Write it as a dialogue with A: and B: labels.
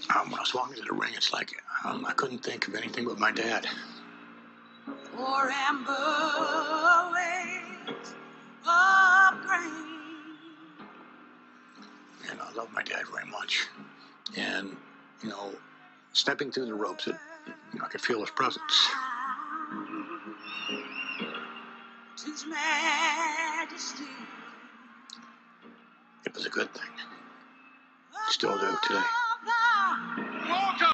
A: When I swung into the ring, it's like I couldn't think of anything but my dad.
B: Or amber waves of grain.
A: And I love my dad very much. And, stepping through the ropes, I could feel his presence.
B: His majesty.
A: It was a good thing. Still do today.